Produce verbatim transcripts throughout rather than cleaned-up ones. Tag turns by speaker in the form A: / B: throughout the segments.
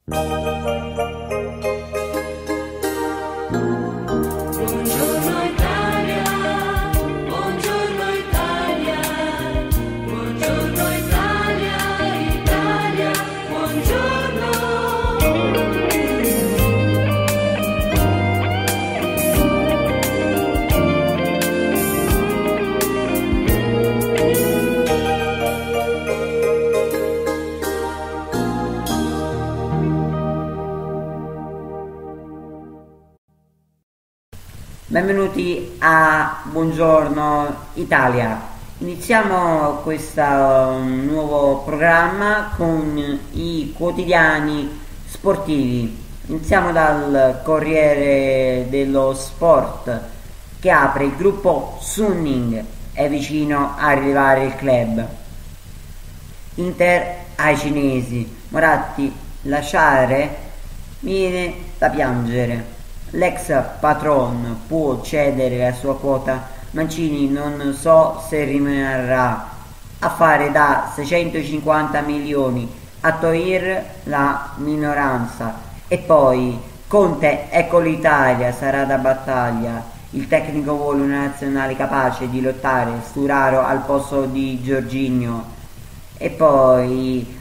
A: Benvenuti a Buongiorno Italia. Iniziamo questo um, nuovo programma con i quotidiani sportivi. Iniziamo dal Corriere dello Sport, che apre: il gruppo Suning è vicino a arrivare il club. Inter ai cinesi, Moratti lasciare viene da piangere. L'ex patron può cedere la sua quota, Mancini non so se rimarrà a fare da seicentocinquanta milioni a togliere la minoranza. E poi Conte, ecco l'Italia, sarà da battaglia, il tecnico vuole una nazionale capace di lottare, Sturaro al posto di Jorginho. E poi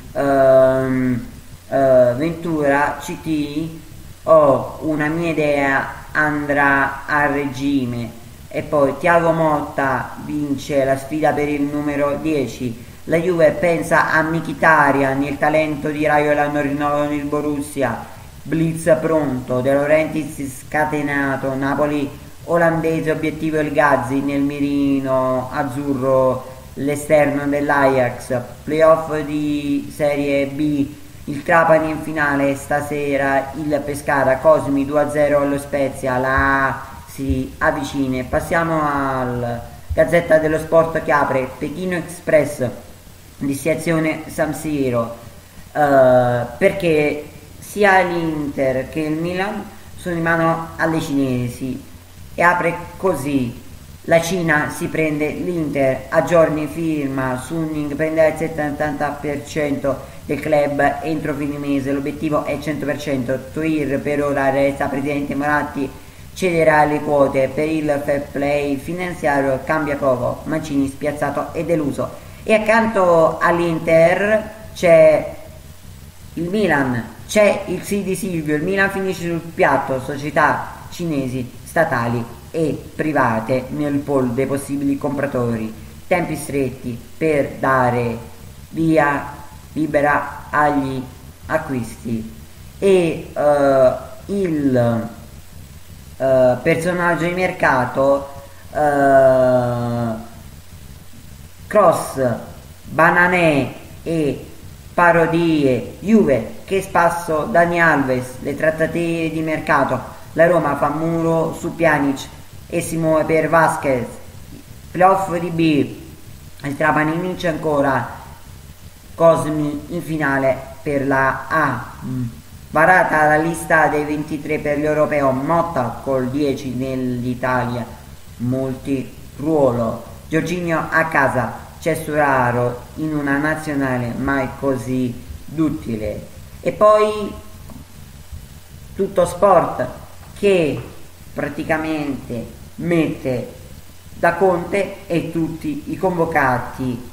A: um, uh, Ventura C T, ho una mia idea, andrà a regime. E poi Thiago Motta vince la sfida per il numero dieci, la Juve pensa a Mkhitaryan, il talento di Raiola non rinnova con il Borussia, blitz pronto, De Laurentiis scatenato, Napoli olandese, obiettivo il Gazzi, nel mirino azzurro l'esterno dell'Ajax, playoff di Serie B, il Trapani in finale stasera, il Pescara, Cosmi due a zero allo Spezia, la A si avvicina. Passiamo al Gazzetta dello Sport, che apre: Pechino Express, distrazione San Siro, eh, perché sia l'Inter che il Milan sono in mano alle cinesi, e apre così: la Cina si prende l'Inter, a giorni firma, Suning prenderà il settanta per cento del club entro fine mese, l'obiettivo è cento per cento, Toir per ora resta presidente, Moratti cederà le quote per il fair play finanziario, cambia poco, Mancini spiazzato e deluso. E accanto all'Inter c'è il Milan, c'è il sì di Silvio, il Milan finisce sul piatto, società cinesi, statali e private nel pool dei possibili compratori, tempi stretti per dare via libera agli acquisti. E uh, il uh, personaggio di mercato, uh, Cross, Bananè e parodie, Juve che spasso Dani Alves, le trattative di mercato, la Roma fa muro su Pjanic e si muove per Vasquez, playoff di B, il Trapani vince ancora, Cosmi in finale per la A. Varata la lista dei ventitré per l'Europeo, Motta col dieci nell'Italia, multiruolo, Jorginho a casa, c'è Sturaro in una nazionale mai così duttile. E poi Tutto Sport, che praticamente mette da Conte e tutti i convocati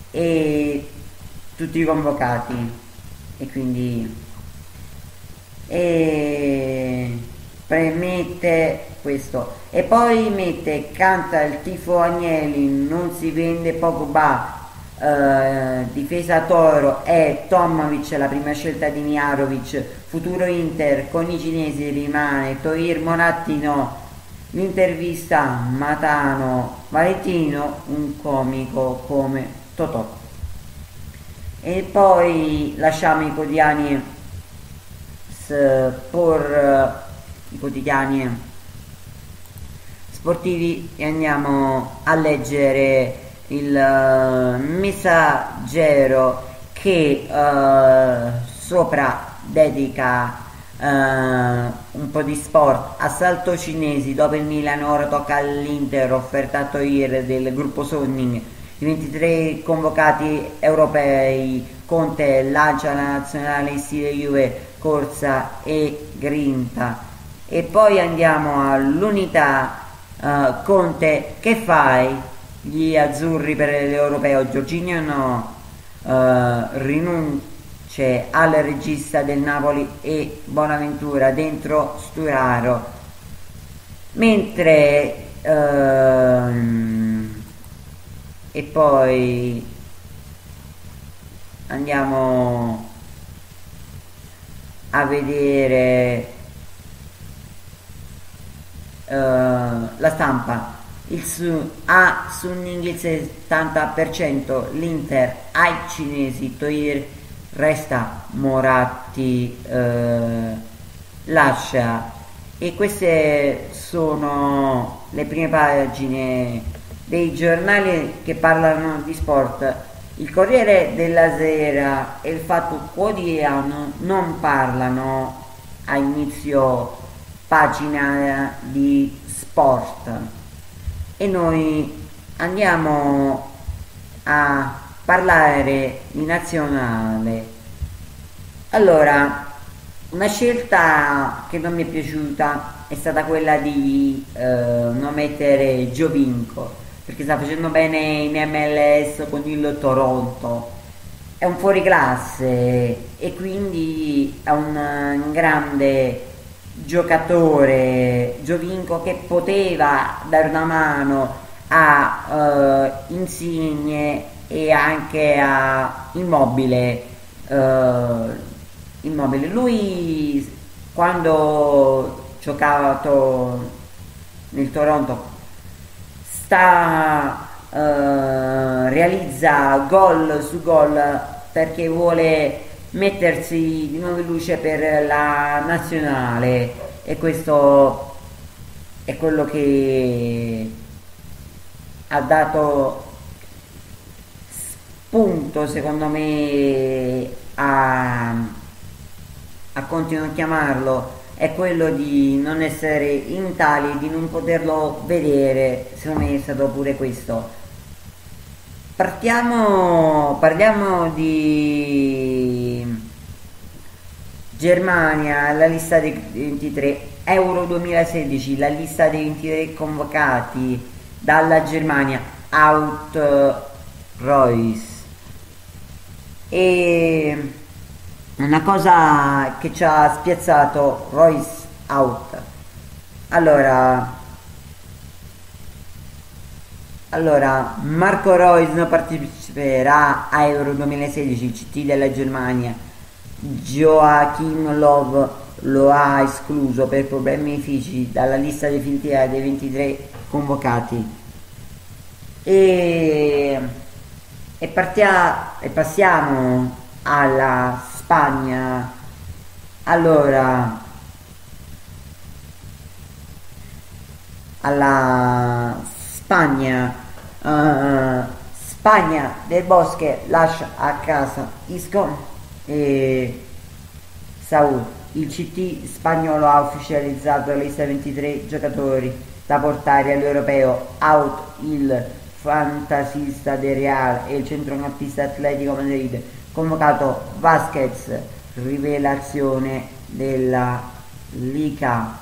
A: e tutti i convocati e quindi e premette questo. E poi mette: canta il tifo Agnelli, non si vende Pogba, eh, difesa Toro e Tomovic, la prima scelta di Miarovic, futuro Inter con i cinesi rimane Toir, Moratti no, l'intervista Matano, Valentino un comico come Totò. E poi lasciamo i quotidiani spor, i quotidiani sportivi e andiamo a leggere il uh, Messaggero, che uh, sopra dedica uh, un po' di sport. Assalto cinesi, dopo il Milan ora tocca all'Inter, offerta a Toir del gruppo Sonning, i ventitré convocati europei Conte lancia la nazionale in stile Juve, corsa e grinta. E poi andiamo all'Unità, uh, Conte, che fai? Gli azzurri per l'Europeo, Jorginho no, uh, rinuncia al regista del Napoli e Bonaventura dentro Sturaro, mentre uh, e poi andiamo a vedere uh, la stampa. Il su, ha su un inglese settanta per cento, l'Inter ai cinesi, Toir resta, Moratti uh, lascia. E queste sono le prime pagine dei giornali che parlano di sport. Il Corriere della Sera e il Fatto Quotidiano non parlano a inizio pagina di sport, e noi andiamo a parlare di nazionale. Allora, una scelta che non mi è piaciuta è stata quella di eh, non mettere Giovinco, perché sta facendo bene in M L S con il Toronto, è un fuoriclasse e quindi è un, un grande giocatore Giovinco, che poteva dare una mano a uh, Insigne e anche a Immobile. Uh, Immobile, lui quando giocava nel Toronto sta uh, realizza gol su gol perché vuole mettersi di nuovo in luce per la nazionale, e questo è quello che ha dato spunto, secondo me, a, a continuare a chiamarlo, è quello di non essere in Italia, di non poterlo vedere. Secondo me è stato pure questo. Partiamo, parliamo di Germania, la lista dei ventitré, Euro duemilasedici, la lista dei ventitré convocati dalla Germania, out Royce. E una cosa che ci ha spiazzato, Royce out. Allora, allora Marco Reus non parteciperà a Euro duemilasedici, C T della Germania. Joachim Löw lo ha escluso per problemi fisici dalla lista definitiva dei ventitré convocati. E, e, partia, e passiamo alla Spagna. Allora, alla Spagna, uh, Spagna, Del Bosque lascia a casa Isco e Saúl. Il C T spagnolo ha ufficializzato la lista ventitré giocatori da portare all'Europeo, out il fantasista del Real e il centrocampista Atletico Madrid, convocato Vasquez, rivelazione della Liga.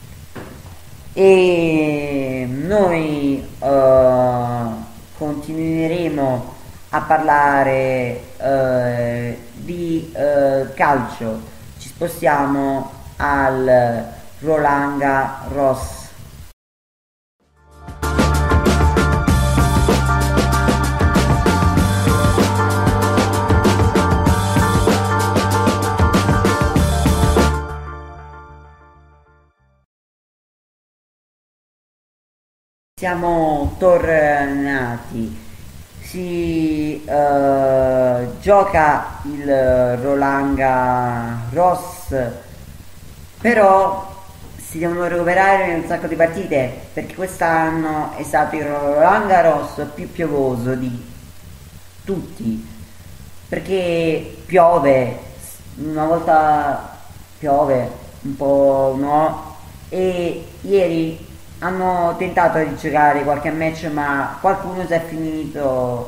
A: E noi uh, continueremo a parlare uh, di uh, calcio. Ci spostiamo al Roland Garros. Siamo tornati. Si uh, gioca il Roland Garros, però si devono recuperare un sacco di partite, perché quest'anno è stato il Roland Garros più piovoso di tutti, perché piove, una volta piove, un po' no, e ieri hanno tentato di giocare qualche match, ma qualcuno si è finito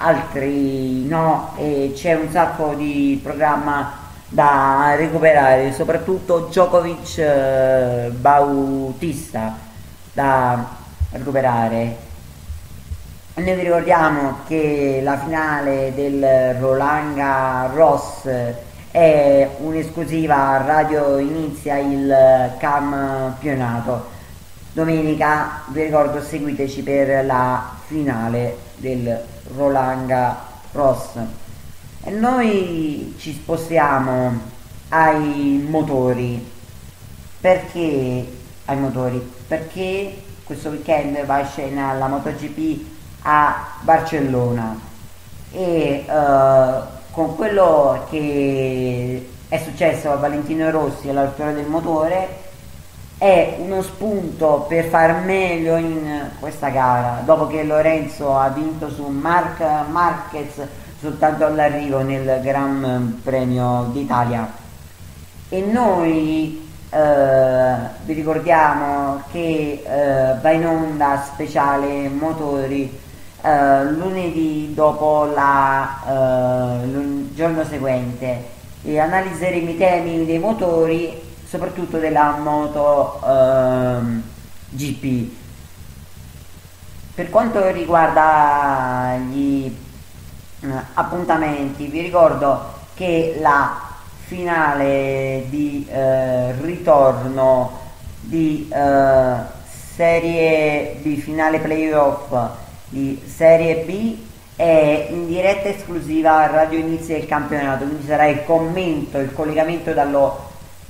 A: altri no, e c'è un sacco di programma da recuperare, soprattutto Djokovic eh, Bautista da recuperare. Noi vi ricordiamo che la finale del Roland Garros è un'esclusiva, Radio Inizia il campionato. Domenica vi ricordo, seguiteci per la finale del Roland Garros. E noi ci spostiamo ai motori. Perché ai motori? Perché questo weekend va in scena la MotoGP a Barcellona e uh, con quello che è successo a Valentino Rossi all'altore del motore è uno spunto per far meglio in questa gara, dopo che Lorenzo ha vinto su Marc Marquez soltanto all'arrivo nel Gran Premio d'Italia. E noi eh, vi ricordiamo che eh, va in onda speciale motori eh, lunedì dopo la, eh, il giorno seguente, e analizzeremo i temi dei motori, soprattutto della Moto eh, G P. Per quanto riguarda gli eh, appuntamenti, vi ricordo che la finale di eh, ritorno di eh, Serie B, finale playoff di Serie B, è in diretta esclusiva a Radio Inizia il campionato, quindi sarà il commento, il collegamento dallo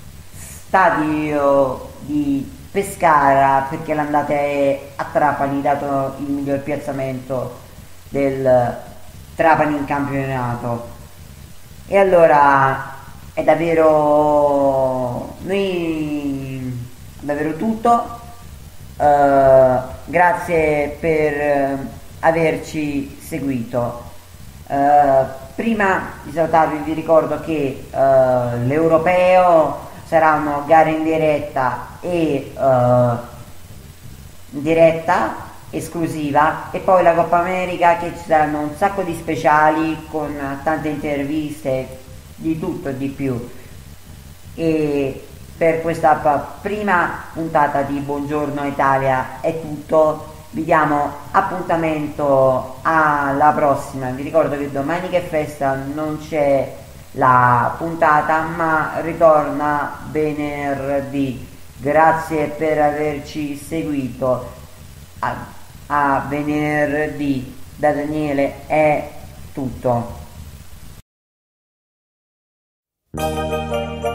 A: stadio di Pescara, perché l'andata è a Trapani, dato il miglior piazzamento del Trapani in campionato. E allora è davvero noi davvero tutto. Uh, grazie per uh, averci seguito. Uh, prima di salutarvi vi ricordo che uh, l'Europeo saranno gare in diretta e uh, in diretta esclusiva, e poi la Coppa America, che ci saranno un sacco di speciali con tante interviste, di tutto e di più. E per questa prima puntata di Buongiorno Italia è tutto, vi diamo appuntamento alla prossima. Vi ricordo che Domenica e Festa non c'è la puntata, ma ritorna venerdì. Grazie per averci seguito. A, a venerdì. Da Daniele è tutto.